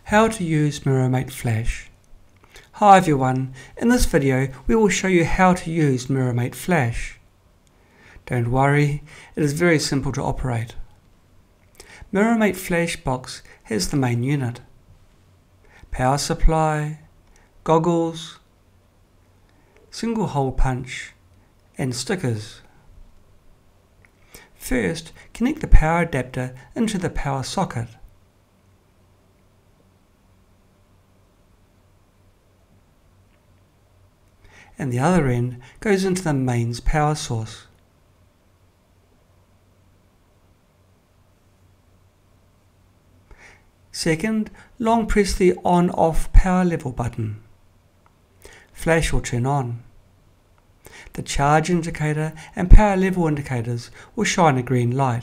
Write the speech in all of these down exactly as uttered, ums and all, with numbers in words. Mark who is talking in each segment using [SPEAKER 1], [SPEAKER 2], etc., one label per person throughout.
[SPEAKER 1] How to use MirrorMate Flash. Hi everyone, in this video we will show you how to use MirrorMate Flash. Don't worry, it is very simple to operate. MirrorMate Flash box has the main unit, power supply, goggles, single hole punch and stickers. First, connect the power adapter into the power socket. And the other end goes into the mains power source. Second, long press the on-off power level button. Flash will turn on. The charge indicator and power level indicators will shine a green light.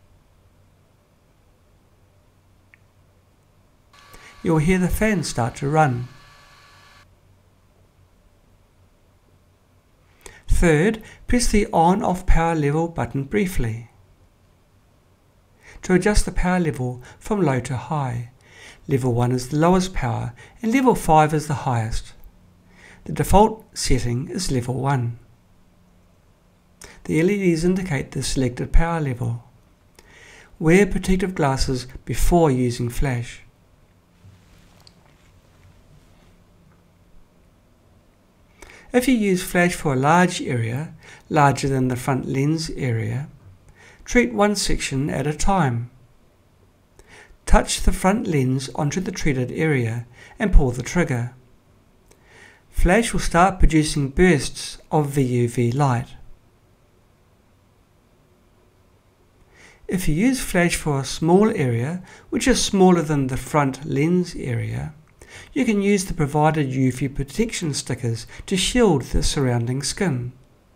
[SPEAKER 1] You will hear the fan start to run. Third, press the on-off power level button briefly. To adjust the power level from low to high, level one is the lowest power and level five is the highest. The default setting is level one. The L E Ds indicate the selected power level. Wear protective glasses before using Flash. If you use Flash for a large area, larger than the front lens area, treat one section at a time. Touch the front lens onto the treated area and pull the trigger. Flash will start producing bursts of V U V light. If you use Flash for a small area, which is smaller than the front lens area, you can use the provided U V protection stickers to shield the surrounding skin.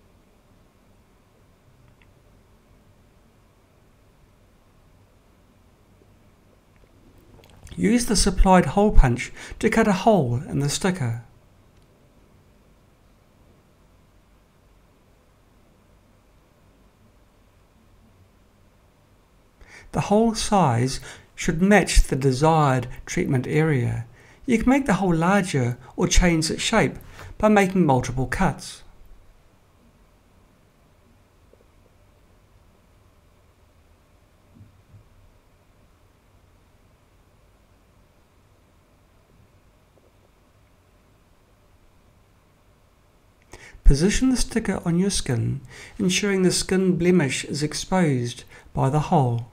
[SPEAKER 1] Use the supplied hole punch to cut a hole in the sticker. The hole size should match the desired treatment area. You can make the hole larger or change its shape by making multiple cuts. Position the sticker on your skin, ensuring the skin blemish is exposed by the hole.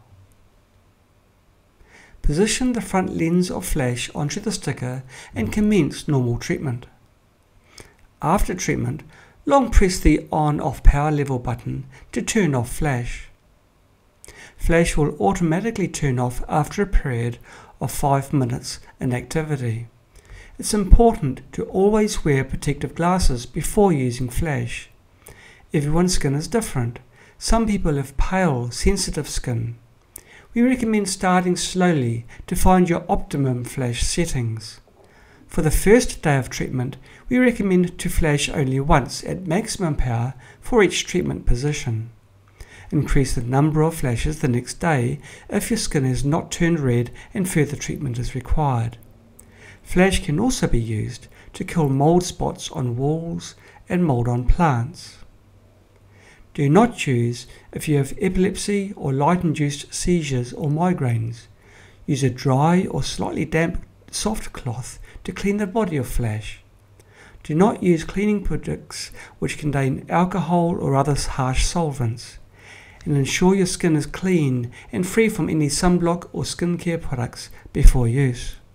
[SPEAKER 1] Position the front lens of Flash onto the sticker and commence normal treatment. After treatment, long press the on-off power level button to turn off Flash. Flash will automatically turn off after a period of five minutes inactivity. It's important to always wear protective glasses before using Flash. Everyone's skin is different. Some people have pale, sensitive skin. We recommend starting slowly to find your optimum Flash settings. For the first day of treatment, we recommend to Flash only once at maximum power for each treatment position. Increase the number of flashes the next day if your skin has not turned red and further treatment is required. Flash can also be used to kill mold spots on walls and mold on plants. Do not use if you have epilepsy or light-induced seizures or migraines. Use a dry or slightly damp soft cloth to clean the body of Flash. Do not use cleaning products which contain alcohol or other harsh solvents. And ensure your skin is clean and free from any sunblock or skincare products before use.